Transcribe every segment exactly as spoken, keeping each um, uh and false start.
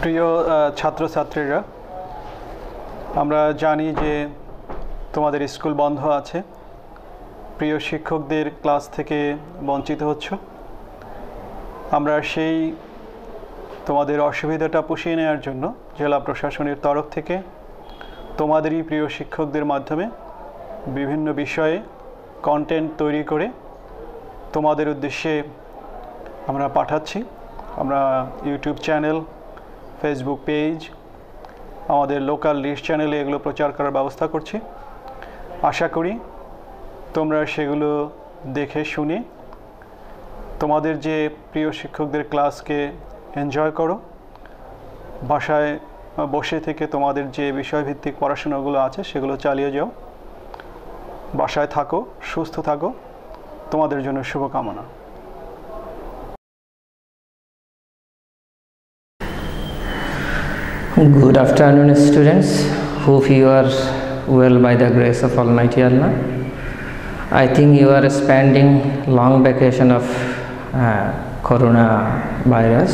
প্রিয় ছাত্রছাত্রীরা, আমরা জানি যে তোমাদের স্কুল বন্ধ আছে, প্রিয় শিক্ষকদের ক্লাস থেকে বঞ্চিত হচ্ছ। আমরা সেই তোমাদের অসুবিধাটা পুষিয়ে নেওয়ার জন্য জেলা প্রশাসনের তরফ থেকে তোমাদেরই প্রিয় শিক্ষকদের মাধ্যমে বিভিন্ন বিষয়ে কন্টেন্ট তৈরি করে তোমাদের উদ্দেশ্যে আমরা পাঠাচ্ছি। আমরা ইউটিউব চ্যানেল, ফেসবুক পেজ, আমাদের লোকাল লিস্ট চ্যানেলে এগুলো প্রচার করার ব্যবস্থা করছি। আশা করি তোমরা সেগুলো দেখে শুনে তোমাদের যে প্রিয় শিক্ষকদের ক্লাসকে এনজয় করো। বাসায় বসে থেকে তোমাদের যে বিষয়ভিত্তিক পড়াশোনাগুলো আছে সেগুলো চালিয়ে যাও। বাসায় থাকো, সুস্থ থাকো, তোমাদের জন্য শুভকামনা। Good afternoon, students. Hope you are well by the grace of Almighty Allah. I think you are spending long vacation of uh, coronavirus.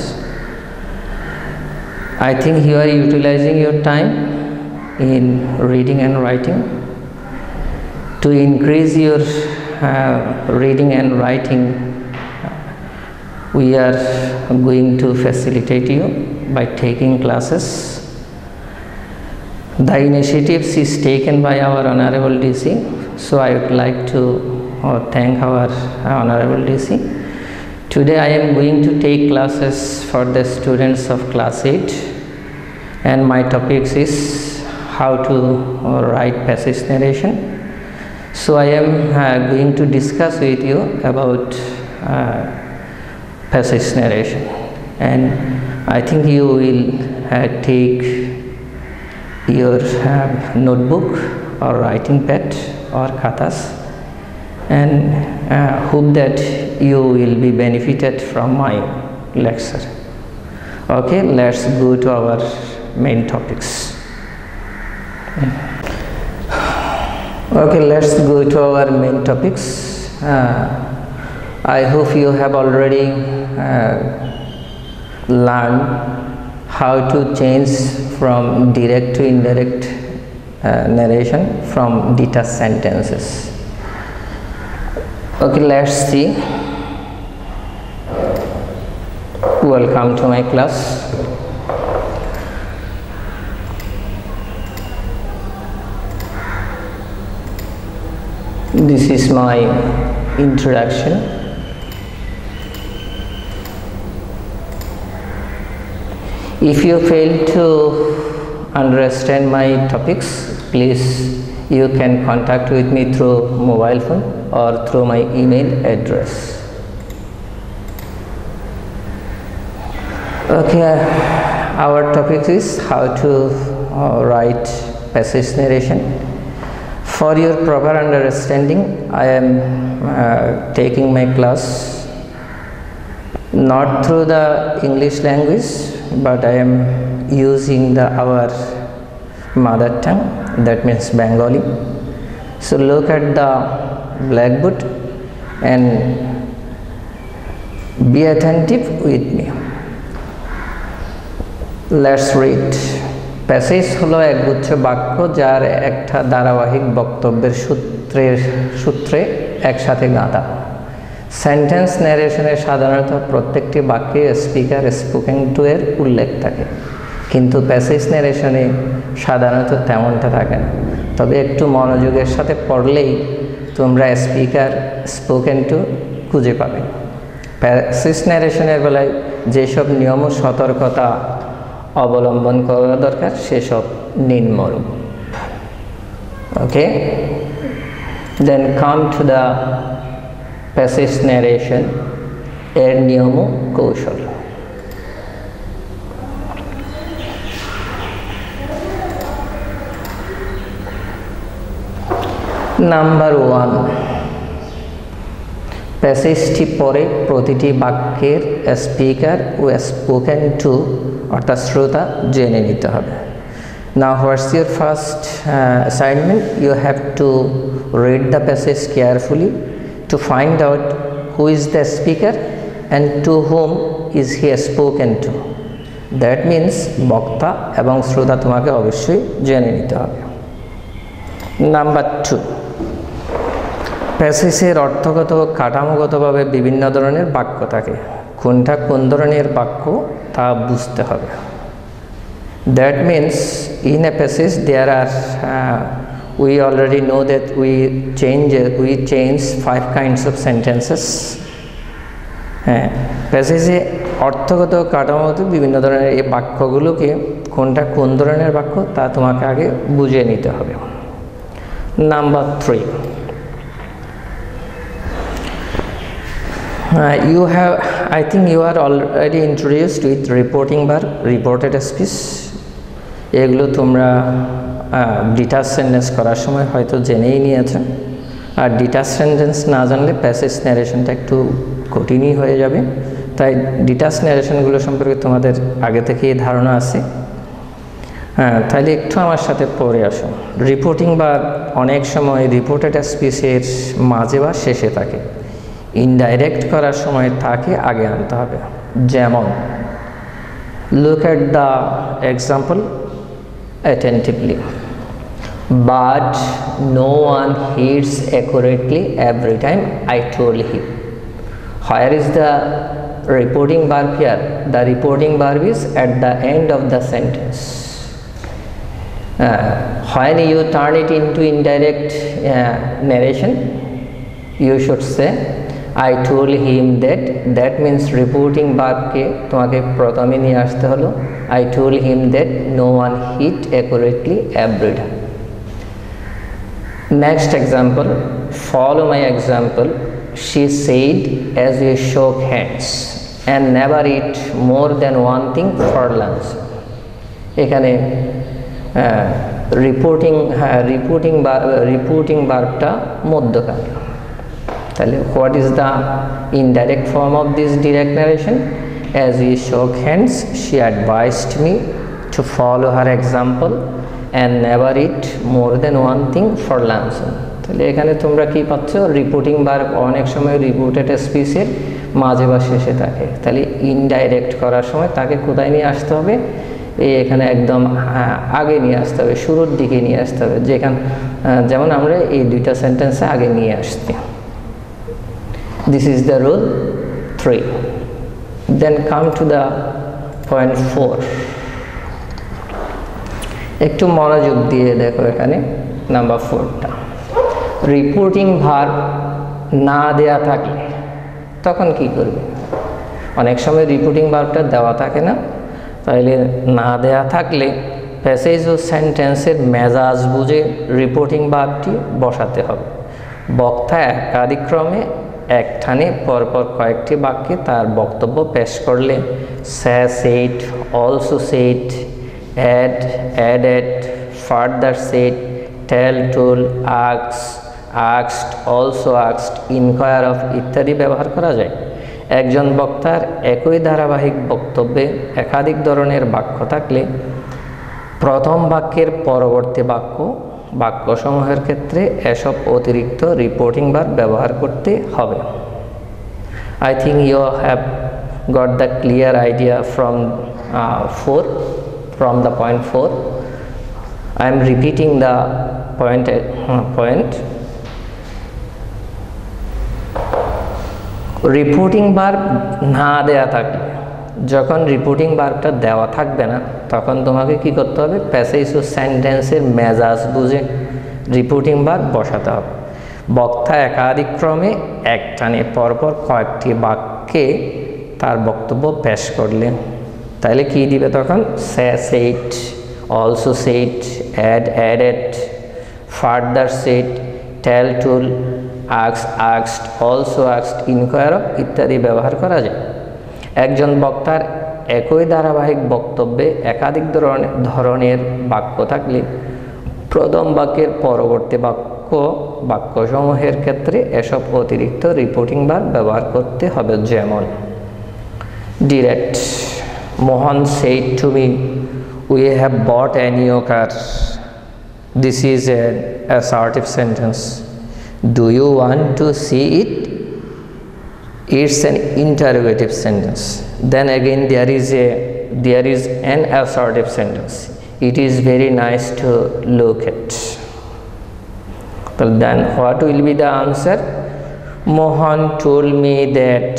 I think you are utilizing your time in reading and writing. To increase your uh, reading and writing, we are going to facilitate you by taking classes. The initiative is taken by our Honorable D C, so I would like to uh, thank our Honorable D C. Today I am going to take classes for the students of class eight, and my topic is how to uh, write passage narration. So I am uh, going to discuss with you about uh, passage narration, and I think you will uh, take your uh, notebook or writing pad or khatas, and uh, hope that you will be benefited from my lecture. Okay, let's go to our main topics. Okay, let's go to our main topics. uh, I hope you have already uh, learned how to change from direct to indirect uh, narration from detached sentences. Okay, let's see. Welcome to my class. This is my introduction. If you fail to understand my topics, please you can contact with me through mobile phone or through my email address. Okay, uh, our topic is how to uh, write passage narration. For your proper understanding, I am uh, taking my class not through the English language, but I am using the our mother tongue, that means Bengali. So look at the blackboard and be attentive with me. Let's read. Passage হলো একগুচ্ছ বাক্য যার একটা ধারাবাহিক বক্তব্যের সূত্রের সূত্রে একসাথে গাঁথা। সেন্টেন্স ন্যারেশনে সাধারণত প্রত্যেকটি বাক্যে স্পিকার স্পোকেন টু এর উল্লেখ থাকে, কিন্তু প্যাসেজ ন্যারেশনে সাধারণত তেমনটা থাকে না। তবে একটু মনোযোগের সাথে পড়লেই তোমরা স্পিকার স্পোকেন টু খুঁজে পাবে। প্যাসেজ ন্যারেশনের বেলায় যেসব নিয়ম ও সতর্কতা অবলম্বন করা দরকার সেসব নিম্নরূপ। Okay, then come to the passage narration এর নিয়ম ও কৌশল। নাম্বার ওয়ান, প্যাসেজটি পরে প্রতিটি বাক্যের স্পিকার ও স্পোকেন টু অর্থাৎ শ্রোতা জেনে নিতে হবে। Now what's your first uh, assignment? You have to read the passage carefully to find out who is the speaker and to whom is he spoken to. That means বক্তা এবং শ্রোতা তোমাকে অবশ্যই জেনে নিতে হবে। নাম্বার টু, প্যাসেজের অর্থগত কাঠামোগতভাবে বিভিন্ন ধরনের বাক্য থাকে, কোনটা কোন ধরনের বাক্য তা বুঝতে হবে। That means in a passage there are we already know that we change we change five kinds of sentences. হ্যাঁ, প্যাসেজে অর্থগত কাঠামোগত বিভিন্ন ধরনের এই বাক্যগুলোকে কোনটা কোন ধরনের বাক্য তা তোমাকে আগে বুঝে নিতে হবে। Number three, you have I think you are already introduced with reporting verb, reported speech. এগুলো তোমরা ডিটাচ সেন্টেন্স করার সময় হয়তো জেনেই নিয়েছো। আর ডিটাচ সেন্টেন্স না জানলে প্যাসেজ ন্যারেশনটা একটু কঠিনই হয়ে যাবে, তাই ডিটাচ ন্যারেশনগুলো সম্পর্কে তোমাদের আগে থেকেই ধারণা আছে। হ্যাঁ, তাহলে একটু আমার সাথে পড়ে আসো। রিপোর্টিং বা অনেক সময় রিপোর্টেড স্পিচের মাঝে বা শেষে থাকে, ইনডাইরেক্ট করার সময় তাকে আগে আনতে হবে। যেমন look at the example attentively. But no one heeds accurately every time I told him. Where is the reporting verb here? The reporting verb is at the end of the sentence. Uh, when you turn it into indirect uh, narration, you should say I told him that. That means reporting verb ke তোমাকে প্রথমে নিয়ে আসতে হলো I told him that no one hit accurately every time. Next example, follow my example. She said as we shook hands and never eat more than one thing for lunch. এখানে reporting হ্যাঁ reporting reporting ভার্বটা মধ্যখানে। তাহলে what is the indirect form of this direct narration? As we shook hands, she advised me to follow her example and never eat more than one thing for lunch. তাহলে এখানে তোমরা কি পাচ্ছ? Reporting verb অনেক সময় reported স্পিচের মাঝে বা শেষে থাকে, তাহলে ইনডাইরেক্ট করার সময় তাকে কোথায় নিয়ে আসতে হবে? এই এখানে একদম আগে নিয়ে আসতে হবে, শুরুর দিকে নিয়ে আসতে হবে, যেখানে যেমন আমরা এই দুইটা সেন্টেন্সে আগে নিয়ে আসছি। This is the rule three. Then come to the point four. একটু মনোযোগ দিয়ে দেখো এখানে নাম্বার ফোরটা। রিপোর্টিং ভার্ব না দেয়া থাকলে তখন কি করবে? অনেক সময় রিপোর্টিং ভার্বটা দেওয়া থাকে না, তাইলে না দেয়া থাকলে প্যাসেজ ও সেন্টেন্সের মেজাজ বুঝে রিপোর্টিং ভার্বটি বসাতে হবে। বক্তা একাধিক্রমে এক টানে পরপর কয়েকটি বাক্যে তার বক্তব্য পেশ করলে সে shed, also shed, add, added, further shed, tell, toll, আক্স, আক্সড, also আক্সড, inquire of ইত্যাদি ব্যবহার করা যায়। একজন বক্তার একই ধারাবাহিক বক্তব্যে একাধিক ধরনের বাক্য থাকলে প্রথম বাক্যের পরবর্তী বাক্য বাক্যসমূহের ক্ষেত্রে এসব অতিরিক্ত রিপোর্টিং ভার্ব ব্যবহার করতে হবে। I think you have got the clear idea from four from the point four. I am repeating the point point reporting verb না দেয়া থাকলে, যখন রিপোর্টিং ভার্বটা দেওয়া থাকবে না তখন তোমাকে কি করতে হবে? প্যাসেজ ও সেন্টেন্সের মেজাজ বুঝে রিপোর্টিং ভার্ব বসাতে হবে। বক্তা একাধিক ক্রমে একটানে পরপর কয়েকটি বাক্যে তার বক্তব্য পেশ করলে তাহলে কি দিবে তখন? সে shed, also shed, add, added, further shed, tell, toll, আক্স, আক্সড, also আক্সড, inquire of ইত্যাদি ব্যবহার করা যায়। একজন বক্তার একই ধারাবাহিক বক্তব্যে একাধিক ধরনের বাক্য থাকলে প্রথম বাক্যের পরবর্তী বাক্য বাক্যসমূহের ক্ষেত্রে এসব অতিরিক্ত রিপোর্টিং ভার্ব ব্যবহার করতে হবে। যেমন direct, Mohan said to me, we have bought a new car. This is an assertive sentence. Do you want to see it? It's an interrogative sentence. Then again there is a there is an assertive sentence. It is very nice to look at. So then what will be the answer? Mohan told me that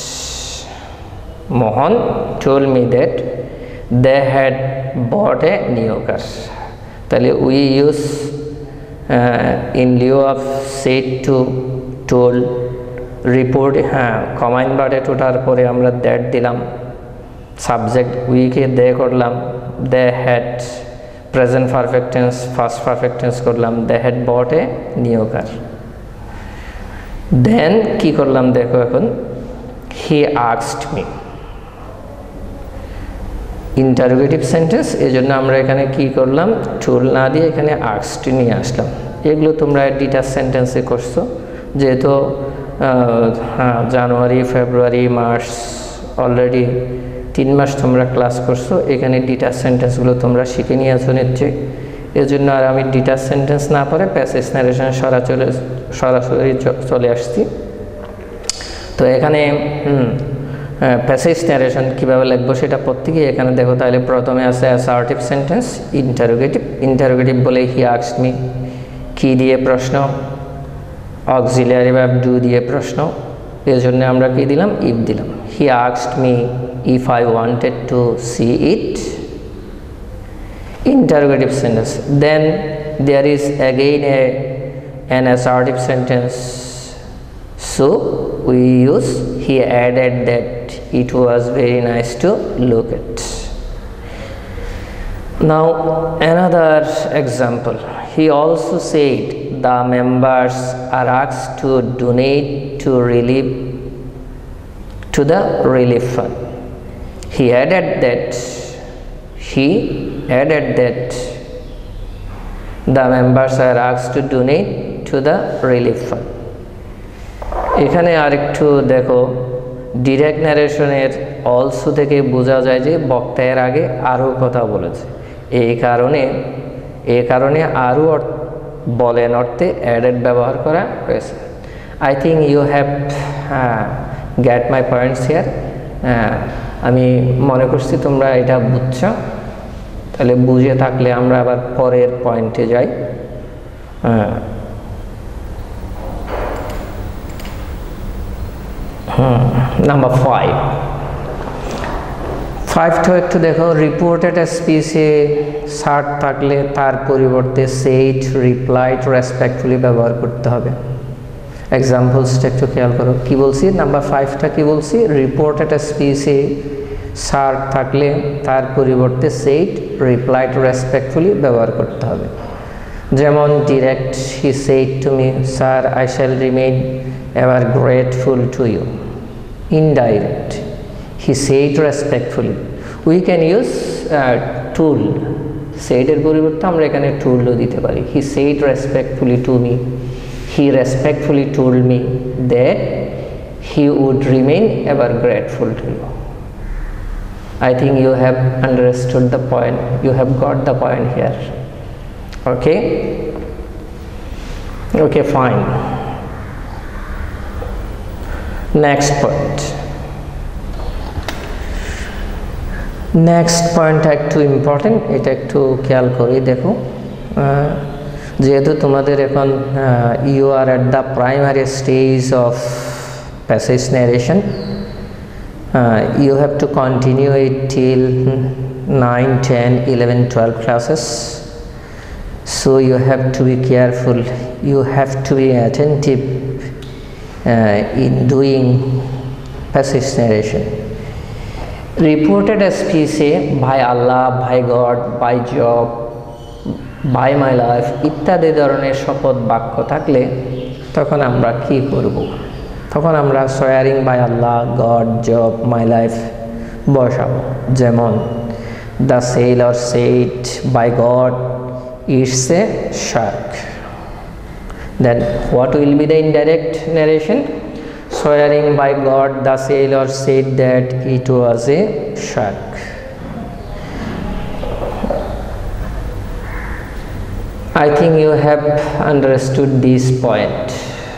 Mohan told me that they had bought a new car. So we use uh, in lieu of said to told report হ্যাঁ কমাইন বাটে টোটার পরে আমরা that দিলাম subject উইকে they করলাম they had present perfect tense first perfect tense করলাম they had bot a new car দেন কি করলাম দেখো এখন he asked me interrogative sentence এজন্য আমরা এখানে কি করলাম টুল না দিয়ে এখানে আস্কড নিয়ে আসলাম এগুলো তোমরা ডিটাচ সেন্টেন্সে করছো যেহেতু হ্যাঁ জানুয়ারি ফেব্রুয়ারি মার্চ অলরেডি তিন মাস তোমরা ক্লাস করছো এখানে ডিটাচ সেন্টেন্সগুলো তোমরা শিখে নিয়েছো নিশ্চয়ই এর জন্য আর আমি ডিটাচ সেন্টেন্স না পড়ে প্যাসেজ ন্যারেশন সরাসরি সরাসরি চলে আসছি তো এখানে হুম প্যাসেজ ন্যারেশন কীভাবে লিখবো সেটা প্রত্যেকেই এখানে দেখো তাহলে প্রথমে আছে অ্যাসার্টিভ সেন্টেন্স ইন্টারোগেটিভ ইন্টারোগেটিভ বলে হি আস্কড মি কি দিয়ে প্রশ্ন অক্সিলিয়ারি ভার্ব ডু দিয়ে প্রশ্ন এর জন্য আমরা কি দিলাম ইফ দিলাম he asked me if I wanted to see it interrogative sentence then there is again a an assertive sentence so we use he added that it was very nice to look at. Now another example, he also said the members are asked to donate to relief to the relief fund. He added that he added that the members are asked to donate to the relief fund. এখানে আরেকটু দেখো direct ন্যারেশনের also থেকে বোঝা যায় যে বক্তা এর আগে আরও কথা বলেছে এই কারণে এই কারণে আরও বলেন অর্থে অ্যাডেড ব্যবহার করা হয়েছে I think you have get my points here আমি মনে করছি তোমরা এটা বুঝছো তাহলে বুঝে থাকলে আমরা আবার পরের পয়েন্টে যাই হ্যাঁ নাম্বার ফাইভ ফাইভটা একটু দেখো রিপোর্টেড স্পিচে সার্ট থাকলে তার পরিবর্তে সেইড রিপ্লাইড রেসপেক্টফুলি ব্যবহার করতে হবে এক্সাম্পলসটা একটু খেয়াল করো কি বলছি নাম্বার ফাইভটা কি বলছি রিপোর্টেড স্পিচে সার্ট থাকলে তার পরিবর্তে সেইড রিপ্লাইড রেসপেক্টফুলি ব্যবহার করতে হবে যেমন direct he said to me sir I shall remain ever grateful to you. Indirect, he said respectfully. We can use uh, tool. Said এর পরিবর্তে আমরা এখানে tool ও দিতে পারি. He said respectfully to me. He respectfully told me that he would remain ever grateful to you. I think you have understood the point. You have got the point here. Okay? Okay, fine. Next point. Next point একটু important এটা একটু খেয়াল করি দেখো যেহেতু তোমাদের এখন you are at the primary stage of passage narration you have to continue it till nine ten eleven twelve classes so you have to be careful you have to be attentive Uh, in doing passage narration. Reported speech by Allah, by God, by job, by my life ইত্যাদি ধরনের শপথ বাক্য থাকলে তখন আমরা কি করব তখন আমরা swearing by Allah God Jove my life বসাবো যেমন the sailor said by God it's a shark. Then what will be the indirect narration? Swearing by God, the sailor said that it was a shark. I think you have understood this point.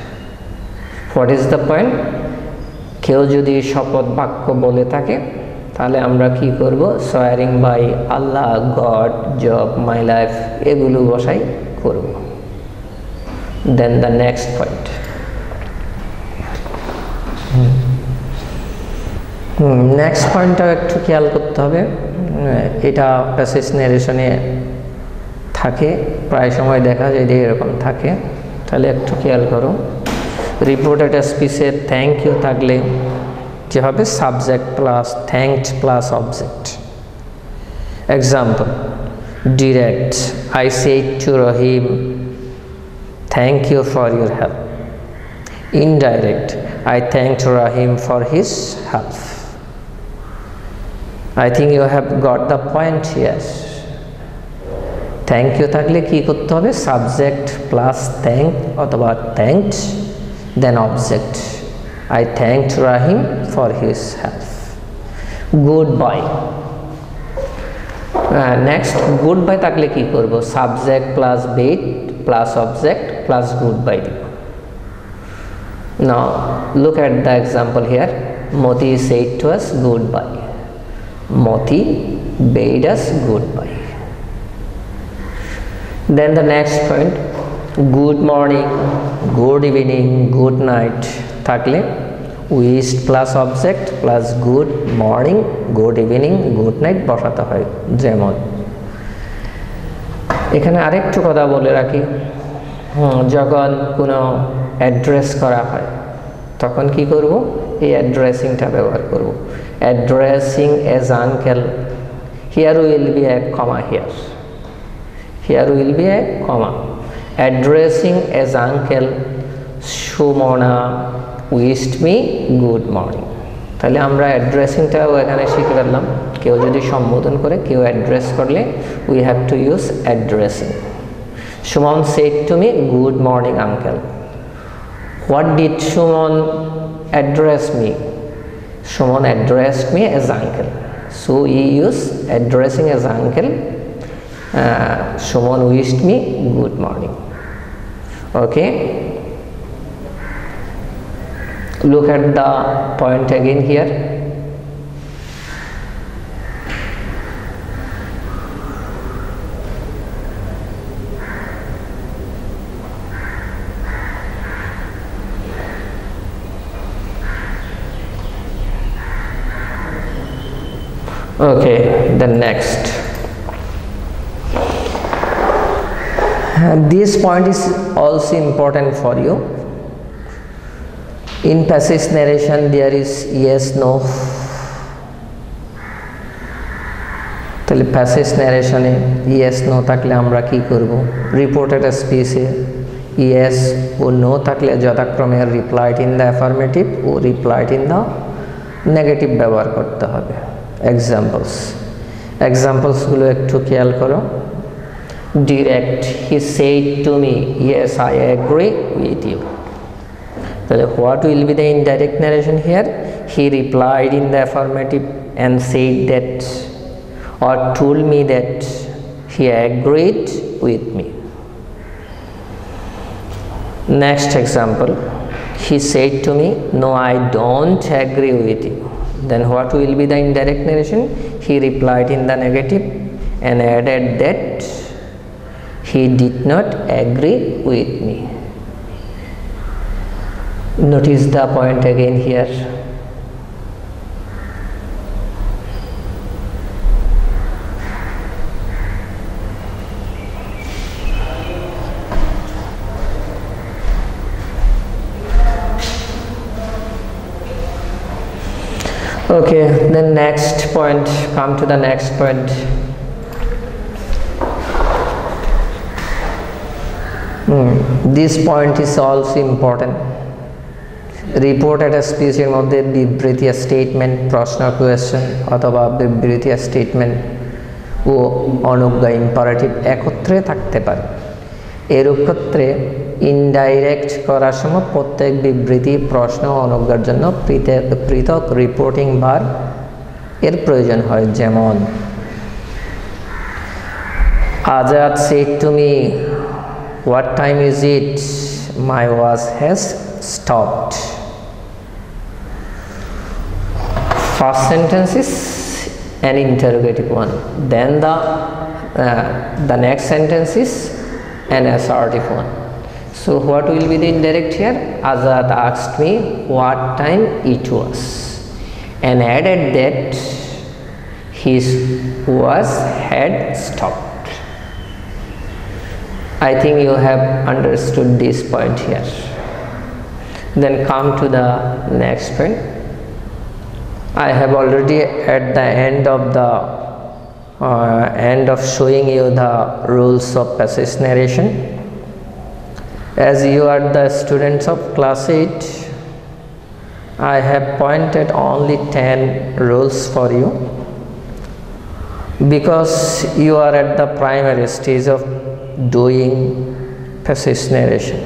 What is the point? কেউ যদি শপথ বাক্য বলে থাকে তাহলে আমরা কি করব, swearing by Allah, God, Jove, my life এগুলো বসাই করব। Then the next point, next পয়েন্টটাও একটু খেয়াল করতে হবে। এটা প্যাসেজ ন্যারেশনে থাকে, প্রায় সময় দেখা যায় যে এরকম থাকে, তাহলে একটু খেয়াল করো। রিপোর্ট একটা স্পিচে থ্যাংক ইউ থাকলে কি হবে, subject plus thanked plus object. Example, direct, I said to Rahim thank you for your help. Indirect, I thanked Rahim for his help. I think you have got the point here. Thank you থাকলে কি করতে হবে, subject plus thank অথবা thanked then object. I thanked Rahim for his help. Goodbye, next goodbye থাকলে কি করব, subject plus bade plus object plus goodbye দিব। Now look at the example here. Moti said to us goodbye. Moti bade us goodbye. Then the next point, good morning, good evening, good night থাকলে wished plus object plus good morning, good evening, good night বসাতে হয়। যেমন এখানে আরেকটু কথা বলে রাখি, যখন কোনো অ্যাড্রেস করা হয় তখন কি করব, এই অ্যাড্রেসিংটা ব্যবহার করব। Addressing as uncle, here will be a comma, here here will be a comma. Addressing as uncle Sumana wished me good morning. তাহলে আমরা অ্যাড্রেসিংটাও এখানে শিখে ফেললাম। কেউ যদি সম্বোধন করে, কেউ অ্যাড্রেস করলে we have to use addressing. Suman said to me good morning uncle. What did Shumon address me? Shumon addressed me as uncle, so he used addressing as uncle. uh, Shumon wished me good morning. Okay, look at the point again here. Okay, the next, uh, this point is also important for you. In passage narration there is yes no, তাহলে passage ন্যারেশনে yes no থাকলে আমরা কি করব, reported স্পিচে yes ও no থাকলে যথাক্রমে রিপ্লাইড ইন দ্য অ্যাফার্মেটিভ ও রিপ্লাইড ইন দ্য নেগেটিভ ব্যবহার করতে হবে। এক্সাম্পলস, এক্সাম্পলসগুলো একটু খেয়াল করো। Direct, he said to me yes I agree with you. তাহলে what will be the indirect narration here, he replied in the affirmative and said that or told me that he agreed with me. Next example, he said to me no I don't agree with you. Then what will be the indirect narration, he replied in the negative and added that he did not agree with me. Notice the point again here. Okay, then next point, come to the next point. Hmm. This point is also important. Report at a speech এর মধ্যে বিবৃতি statement, প্রশ্ন question অথবা বিবৃতি statement ও অনুজ্ঞা imperative একত্রে থাকতে পারে। এরূপ ক্ষেত্রে ইনডাইরেক্ট করার সময় প্রত্যেক বিবৃতি, প্রশ্ন ও অনুজ্ঞার জন্য পৃথক পৃথক রিপোর্টিং ভার্ব এর প্রয়োজন হয়। যেমন Azad said to me what time is it, my watch has stopped. First sentence is an interrogative one. Then the uh, the next sentence is an assertive one. So what will be the indirect here? Azad asked me what time it was and added that his was had stopped. I think you have understood this point here. Then come to the next point. I have already at the end of the uh, end of showing you the rules of passage narration. As you are the students of class eight, I have pointed only ten rules for you because you are at the primary stage of doing passage narration.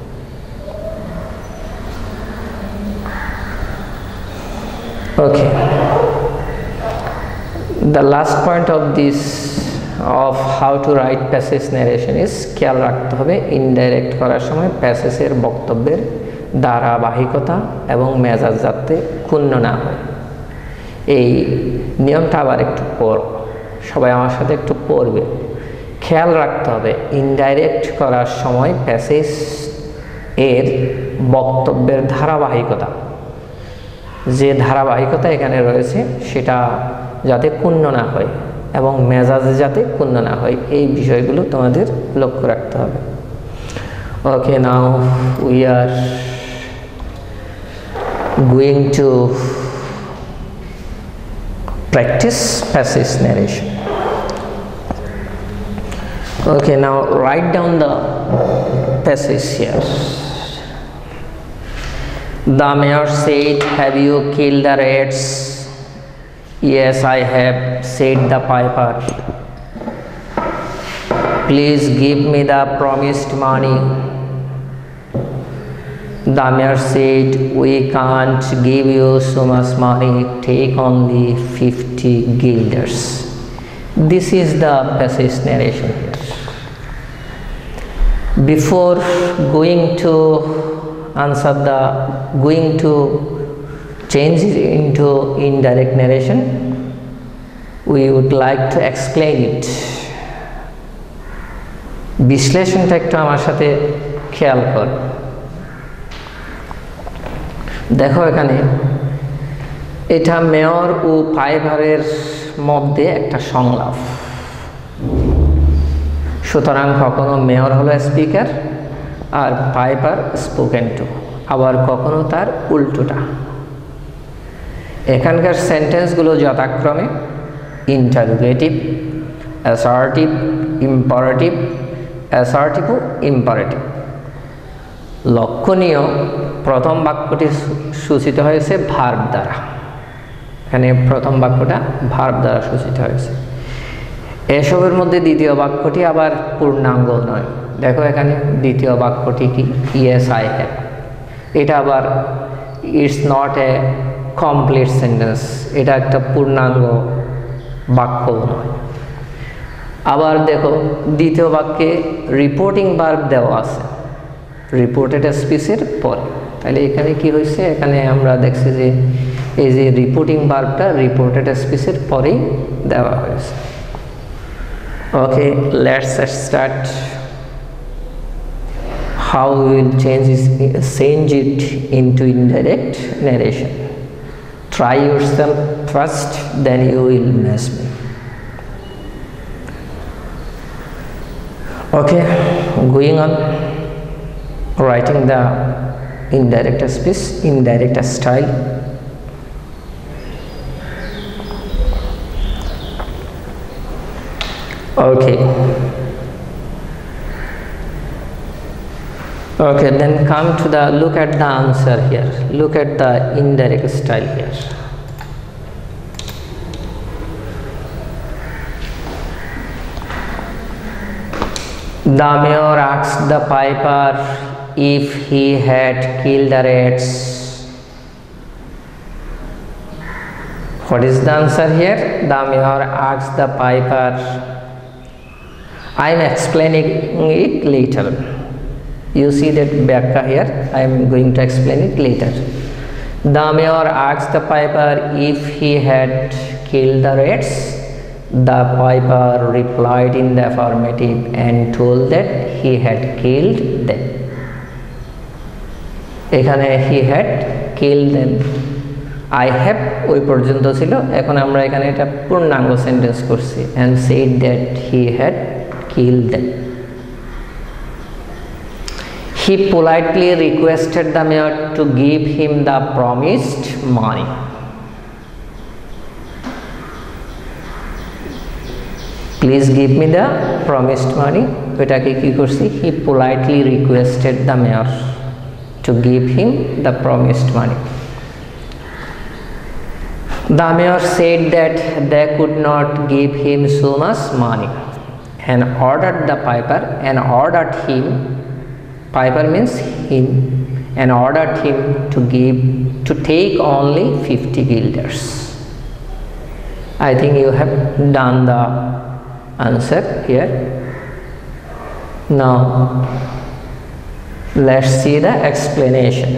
Okay, the last point of this of how to write passage narration is খেয়াল রাখতে হবে indirect করার সময় প্যাসেজের বক্তব্যের ধারাবাহিকতা এবং মেজাজ যাতে ক্ষুণ্ণ না হয়। এই নিয়মটা আবার একটু পড়, সবাই আমার সাথে একটু পড়বে। খেয়াল রাখতে হবে ইনডাইরেক্ট করার সময় প্যাসেজ এর বক্তব্যের ধারাবাহিকতা, যে ধারাবাহিকতা এখানে রয়েছে সেটা যাতে ক্ষুণ্ণ না হয় এবং মেজাজে যাতে ক্ষুণ্ণ না হয়, এই বিষয়গুলো তোমাদের লক্ষ্য রাখতে হবে। Okay, now we are going to practice passage narration. Okay, now write down the passage here. The mayor said, "Have you killed the rats?" "Yes, I have," said the piper. "Please give me the promised money." The mayor said, "We can't give you so much money, take only fifty guilders." This is the passage narration here. Before going to answer the going to change it into indirect narration, we would like to explain it. বিশ্লেষণটা একটু আমার সাথে খেয়াল কর। দেখো এখানে এটা mayor ও পাইপারের মধ্যে একটা সংলাপ, সুতরাং কখনো মেয়র হলো স্পিকার আর পাইপার স্পোকেন টু, আবার কখনো তার উল্টোটা। এখানকার সেন্টেন্সগুলো যথাক্রমে ইন্টারোগেটিভ, অ্যাসার্টিভ, ইম্পারেটিভ, অ্যাসার্টিভ ও ইম্পারেটিভ। লক্ষণীয় প্রথম বাক্যটি সূচিত হয়েছে ভার্ব দ্বারা, এখানে প্রথম বাক্যটা ভার্ব দ্বারা সূচিত হয়েছে। এসবের মধ্যে দ্বিতীয় বাক্যটি আবার পূর্ণাঙ্গ নয়। দেখো এখানে দ্বিতীয় বাক্যটি কি, ইয়েস আই হ্যাভ, এটা আবার it's not a complete sentence, এটা একটা পূর্ণাঙ্গ বাক্য নয়। আবার দেখো দ্বিতীয় বাক্যে রিপোর্টিং ভার্ব দেওয়া আছে রিপোর্টেড স্পিচের পরে, তাহলে এখানে কি হয়েছে, এখানে আমরা দেখছি যে এই যে রিপোর্টিং ভার্বটা রিপোর্টেড স্পিচের পরেই দেওয়া হয়েছে। Okay, let's start how we will change, this, change it into indirect narration. Try yourself first, then you will match me. Okay, going on, writing the indirect speech, indirect style. Okay. Okay, then come to the, look at the answer here, look at the indirect style here. The mayor asked the piper if he had killed the rats. What is the answer here? The mayor asked the piper. I am explaining it later. You see that Byakya here, I am going to explain it later. The mayor asked the piper if he had killed the rats? The piper replied in the affirmative and told that he had killed them. এখানে he had killed them. I have ওই পর্যন্ত ছিল, এখন আমরা এখানে এটা পূর্ণাঙ্গ sentence করছি and said that he had killed them. He politely requested the mayor to give him the promised money. Please give me the promised money. এটাকে কি করছি? He politely requested the mayor to give him the promised money. The mayor said that they could not give him so much money and ordered the piper and ordered him, piper means him, and ordered him to give to take only fifty guilders. I think you have done the answer here. Now let's see the explanation.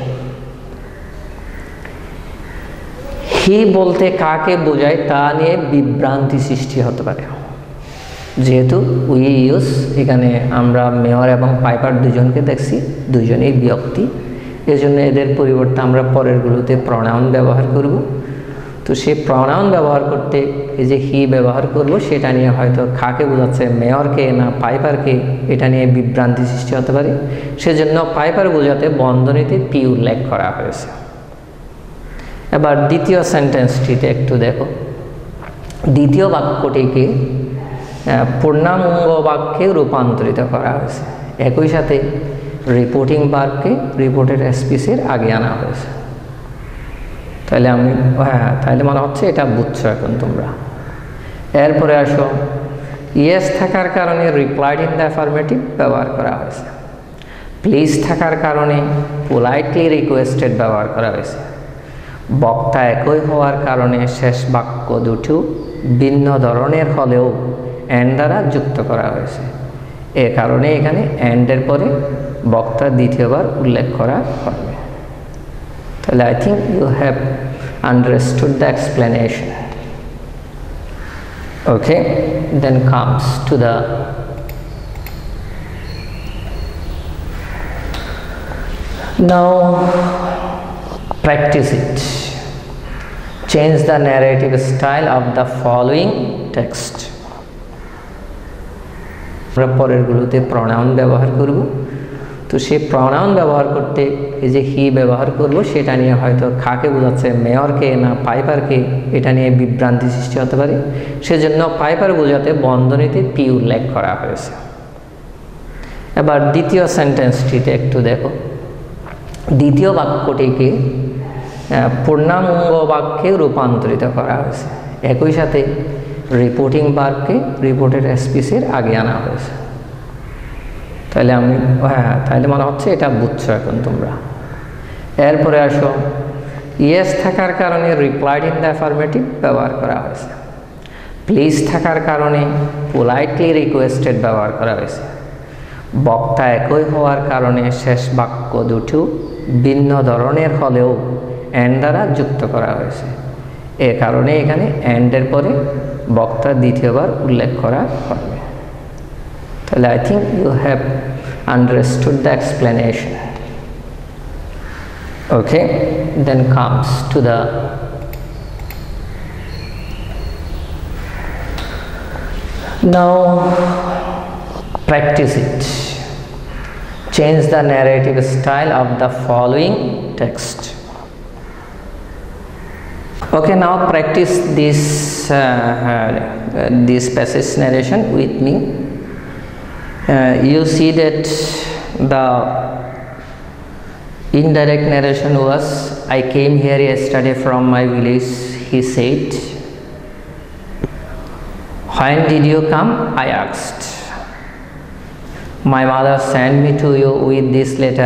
হি বলতে কাকে বোঝায় তা নিয়ে বিভ্রান্তি সৃষ্টি হতে পারে, যেহেতু উই ইউজ এখানে আমরা মেয়র এবং পাইপার দুজনকে দেখছি, দুজনেই ব্যক্তি, এজন্য এদের পরিবর্তে আমরা পরেরগুলোতে প্রনাউন ব্যবহার করব। তো সেই প্রনাউন ব্যবহার করতে এই যে হি ব্যবহার করব, সেটা নিয়ে হয়তো কাকে বোঝাচ্ছে, মেয়রকে না পাইপারকে, এটা নিয়ে বিভ্রান্তি সৃষ্টি হতে পারে। সেজন্য পাইপার বোঝাতে বন্ধনীতে পি উল্লেখ করা হয়েছে। এবার দ্বিতীয় সেন্টেন্সটিতে একটু দেখো, দ্বিতীয় বাক্যটিকে পূর্ণাঙ্গ বাক্যে রূপান্তরিত করা হয়েছে, একই সাথে রিপোর্টিং ভার্বকে রিপোর্টেড স্পিচের আগে আনা হয়েছে। তাহলে আমি হ্যাঁ তাহলে মনে হচ্ছে এটা বুঝছো এখন তোমরা। এরপরে আসো, ইয়েস থাকার কারণে রিপ্লাইড ইন দ্য অ্যাফার্মেটিভ ব্যবহার করা হয়েছে। প্লিজ থাকার কারণে পোলাইটলি রিকোয়েস্টেড ব্যবহার করা হয়েছে। বক্তা একই হওয়ার কারণে শেষ বাক্য দুটো ভিন্ন ধরনের হলেও অ্যান্ড দ্বারা যুক্ত করা হয়েছে। এ কারণে এখানে অ্যান্ডের পরে বক্তা দ্বিতীয়বার উল্লেখ করা হবে। তাহলে I think you have understood the explanation. Okay, then comes to the now practice it. Change the narrative style of the following text. আমরা পরেরগুলোতে প্রনাউন ব্যবহার করব। তো সেই প্রনাউন ব্যবহার করতে এই যে হি ব্যবহার করব, সেটা নিয়ে হয়তো কাকে বোঝাচ্ছে, মেয়রকে না পাইপারকে, এটা নিয়ে বিভ্রান্তি সৃষ্টি হতে পারে। সেজন্য পাইপার বোঝাতে বন্ধনীতে পি উল্লেখ করা হয়েছে। এবার দ্বিতীয় সেন্টেন্সটিতে একটু দেখো, দ্বিতীয় বাক্যটিকে পূর্ণাঙ্গ বাক্যে রূপান্তরিত করা হয়েছে, একই সাথে রিপোর্টিং ভার্বকে রিপোর্টেড স্পিচের আগে আনা হয়েছে। তাহলে আমি হ্যাঁ তাহলে মনে হচ্ছে এটা বুঝছো এখন তোমরা। এরপরে আসো, ইয়েস থাকার কারণে রিপ্লাইড ইন দ্য অ্যাফার্মেটিভ ব্যবহার করা হয়েছে। প্লিজ থাকার কারণে পোলাইটলি রিকোয়েস্টেড ব্যবহার করা হয়েছে। বক্তা একই হওয়ার কারণে শেষ বাক্য দুটো ভিন্ন ধরনের হলেও অ্যান্ড দ্বারা যুক্ত করা হয়েছে। এ কারণে এখানে অ্যান্ডের পরে বক্তা দ্বিতীয়বার উল্লেখ করা হবে। তাহলে I think you have understood the explanation. Okay, then comes to the now practice it. Change the narrative style of the following text. Okay, now practice this uh, uh, this passage narration with me. Uh, you see that the indirect narration was, I came here yesterday from my village, he said. When did you come? I asked. My mother sent me to you with this letter.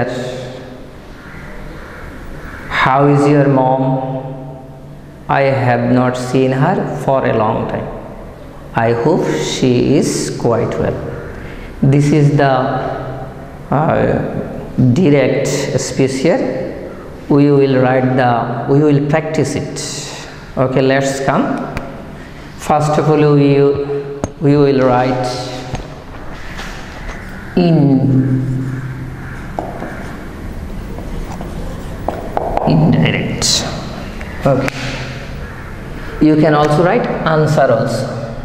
How is your mom? I have not seen her for a long time. I hope she is quite well. This is the uh, direct speech here. We will write the, we will practice it. Okay, let's come. First of all, we, we will write in indirect. Okay. You can also write answer also.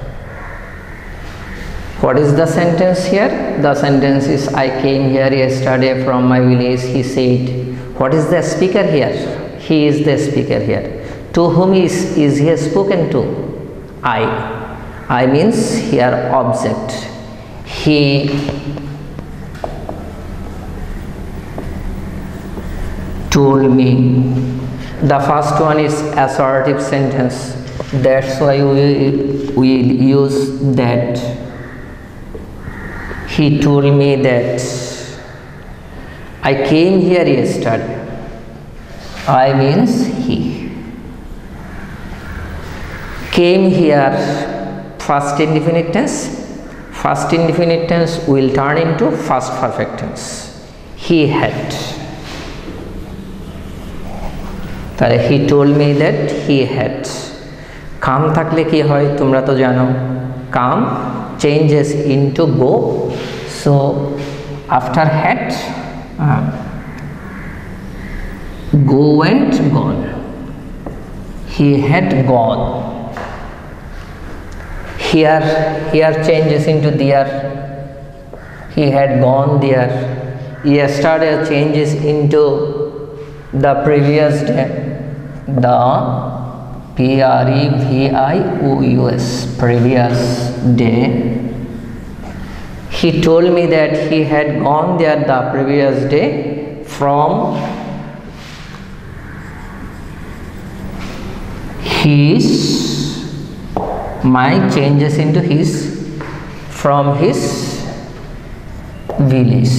What is the sentence here? The sentence is, I came here yesterday from my village, he said. What is the speaker here? He is the speaker here. To whom is, is he spoken to? I. I means here object. He told me. The first one is assertive sentence. That's why we will use that. He told me that. I came here yesterday. I means he. Came here, first indefinite tense. First indefinite tense will turn into first perfect tense. He had. He told me that he had. Come থাকলে কি হয় তোমরা তো জানো, come changes into go, so after had uh, go went gone. He had gone. Here here changes into there. He had gone there. Yesterday changes into the previous day. The P R E V I O U S, previous day. He told me that he had gone there the previous day from his, my changes into his, from his village.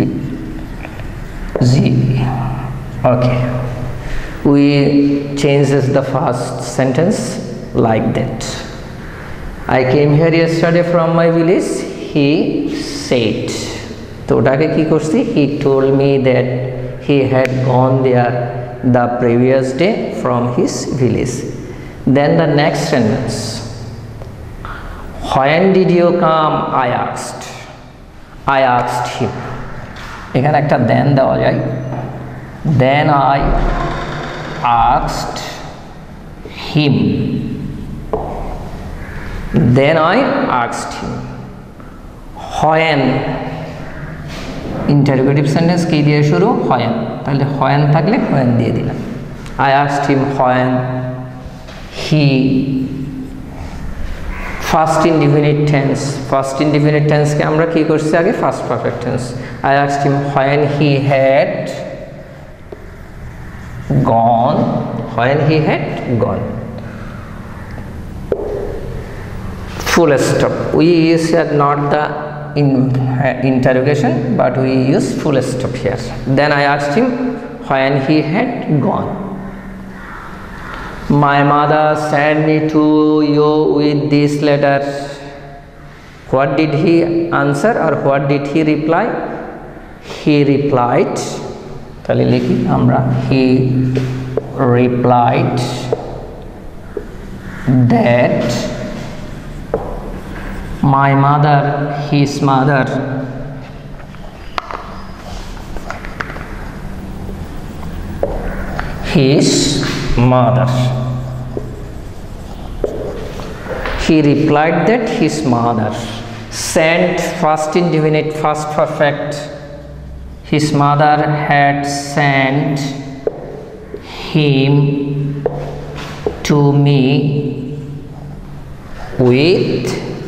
Z. Okay. We changes the first sentence like that. I came here yesterday from my village, he said. তো ওটাকে কি করছি? He told me that he had gone there the previous day from his village. Then the next sentence. When did you come? I asked. I asked him. এখানে একটা then দেওয়া যায়. Then I asked him. Then I asked him. When interrogative sentence কি দিয়ে শুরু? when. তাহলে when থাকলে when দিয়ে দিলাম. I asked him when he. First indefinite tense. First indefinite tense কে আমরা কি করছি আগে? First perfect tense. I asked him when he had gone. When he had gone. Full stop. We use here not the in uh, interrogation, but we use full stop here. Then I asked him when he had gone. My mother sent me to you with this letter. What did he answer or what did he reply? He replied. তাহলে লিখি আমরা, he replied that my mother, his mother, his mother, he replied that his mother sent, first indefinite, first perfect. His mother had sent him to me with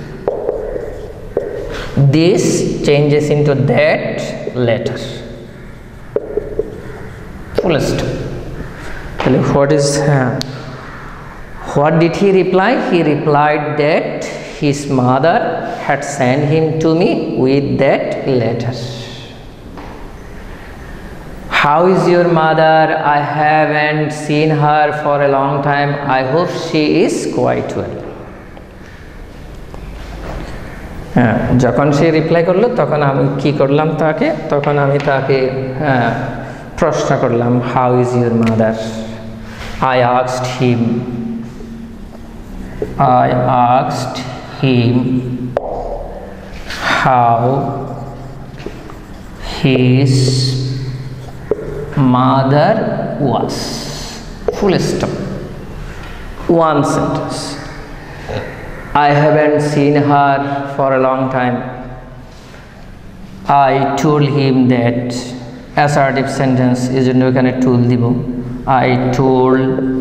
this, changes into that letter. Full stop. What is uh, what did he reply? He replied that his mother had sent him to me with that letter. How is your mother? I haven't seen her for a long time. I hope she is quite well. হ্যাঁ, যখন সে reply করলো তখন আমি কি করলাম, তাকে তখন আমি তাকে হ্যাঁ প্রশ্ন করলাম, how is your mother? I asked him I asked him how his mother was. Full stop. One sentence. I haven't seen her for a long time. I told him that. Assertive sentence is in kind of tool dibo. I told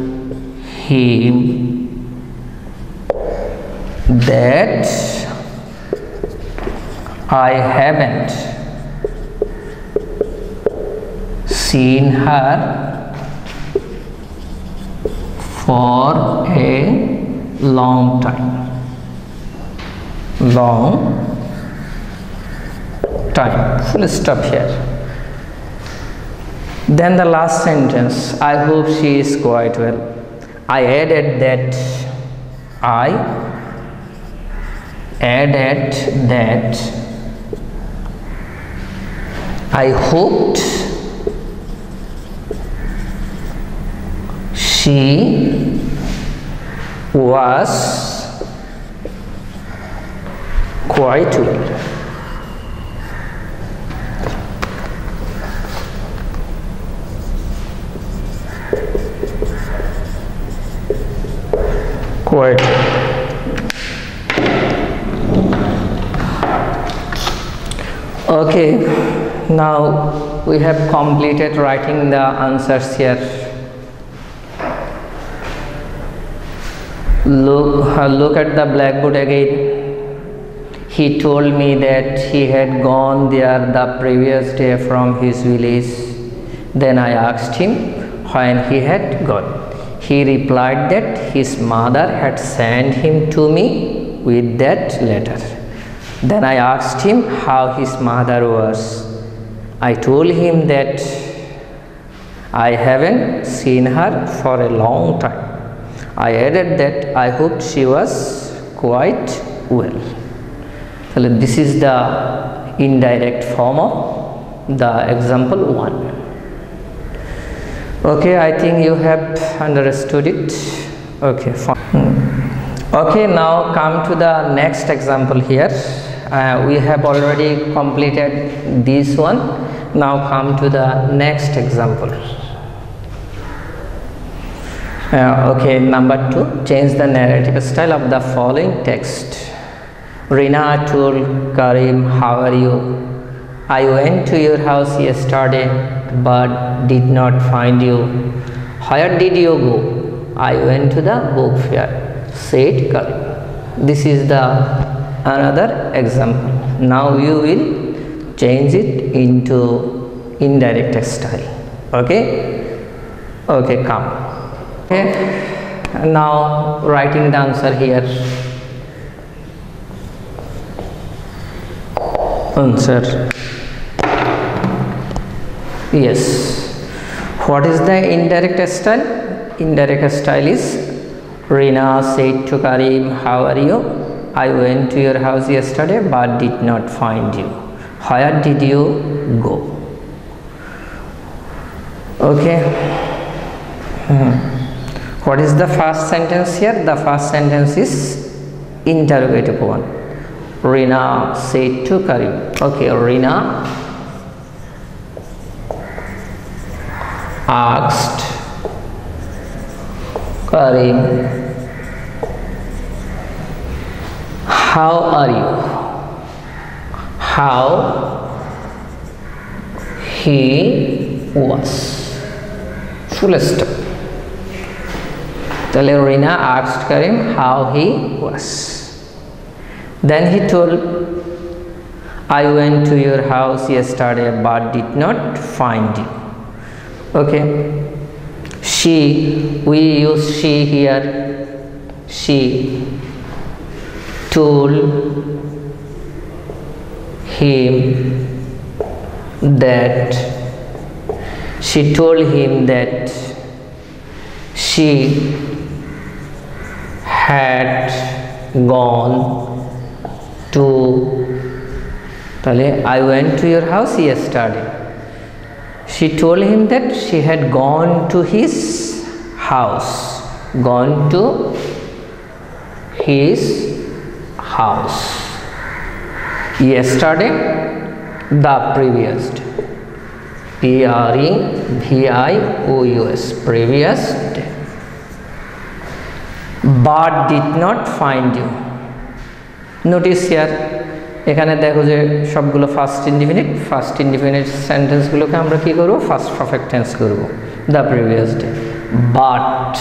him that I haven't seen her for a long time. Long time. Full stop here. Then the last sentence, I hope she is quite well. I added that I added that I hoped she was quite well. Quite. Okay, now we have completed writing the answers here. Look, uh, look at the blackboard again. He told me that he had gone there the previous day from his village. Then I asked him when he had gone. He replied that his mother had sent him to me with that letter. Then I asked him how his mother was. I told him that I haven't seen her for a long time. I added that I hoped she was quite well. So this is the indirect form of the example one. Okay, I think you have understood it. Okay, fine. Okay, now come to the next example here. Uh, we have already completed this one. Now come to the next example. Uh, okay, number two, change the narrative style of the following text. Rina told Karim, how are you? I went to your house yesterday but did not find you. Where did you go? I went to the book fair, said Karim. This is the another example. Now you will change it into indirect style. Okay? Okay, come. Okay, now writing the answer here. Answer. Yes. What is the indirect style? Indirect style is Rina said to Karim, how are you? I went to your house yesterday but did not find you. Where did you go? Okay. Hmm. What is the first sentence here? The first sentence is interrogative one. Rina said to Karim. Okay, Rina asked Karim, how are you? How he was. Full stop. Then Rina asked Karim how he was. Then he told, I went to your house yesterday but did not find you. Okay. She, we use she here. She told him that she told him that she had gone to I went to your house yesterday. She told him that she had gone to his house. Gone to his house. Yesterday, the previous day. P R E V I O U S, previous day. But did not find you. Notice here, এখানে দেখো যে সবগুলো first indefinite, first indefinite সেন্টেন্সগুলোকে আমরা কি করব, first perfect tense করব, the previous day. But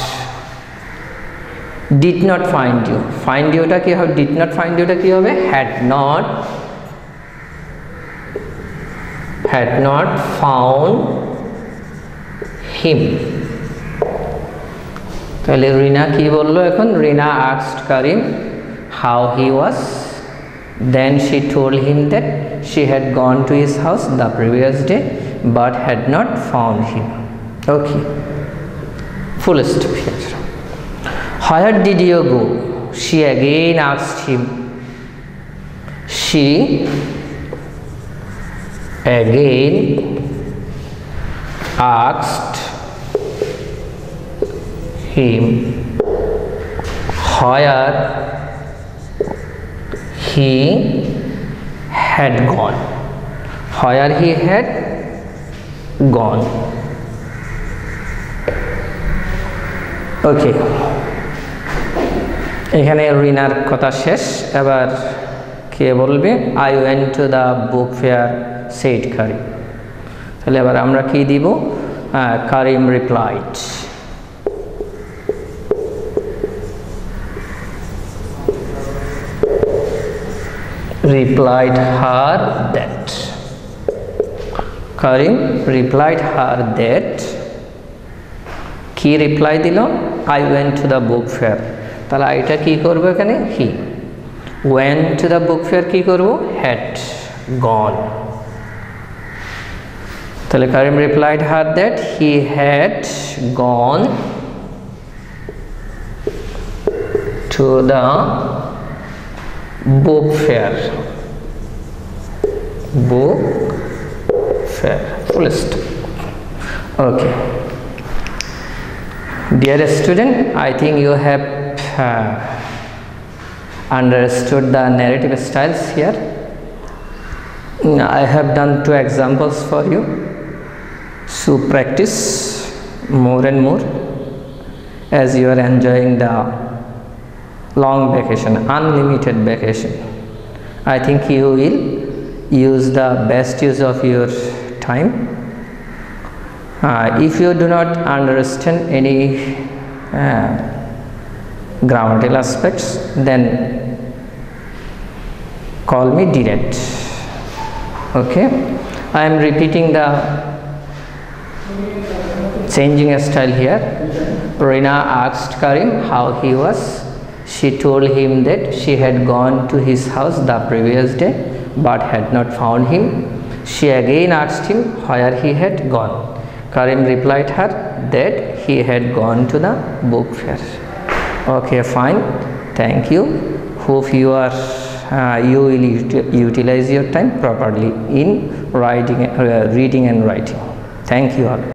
did not find you, find ইউটা কি হবে, ডিড নট ফাইন্ড ইউটা কি হবে, had not, had not found him। তাহলে রিনা কি বললো এখন, রিনা asked Karim how he was, then she told him that she had gone to his house the previous day but had not found him। Okay, full stop here। Where did you go? She again asked him, she again asked him where he had gone, where he had gone। ওকে, এখানে রিনার কথা শেষ। এবার কে বলবে, I went to the book fair said Karim। তাহলে এবার আমরা কি দিব, Karim replied, replied her that, Karim replied her that, কি রিপ্লাই দিল, I went to the book fair। তাহলে এটা কি করব এখানে, he went to the book fair কি করব, had gone। তাহলে Karim replied her that he had gone to the book fair, book fair, full stop। Okay, dear student, I think you have uh, understood the narrative styles here। I have done two examples for you, so practice more and more as you are enjoying the long vacation, unlimited vacation। I think you will use the best use of your time। Uh, if you do not understand any uh, grammatical aspects, then call me direct। Okay, I am repeating the changing a style here। Rina asked Karim how he was, she told him that she had gone to his house the previous day but had not found him, she again asked him where he had gone, Karim replied her that he had gone to the book fair। Okay, fine, thank you, hope you are uh, you will utilize your time properly in writing, uh, reading and writing। Thank you all।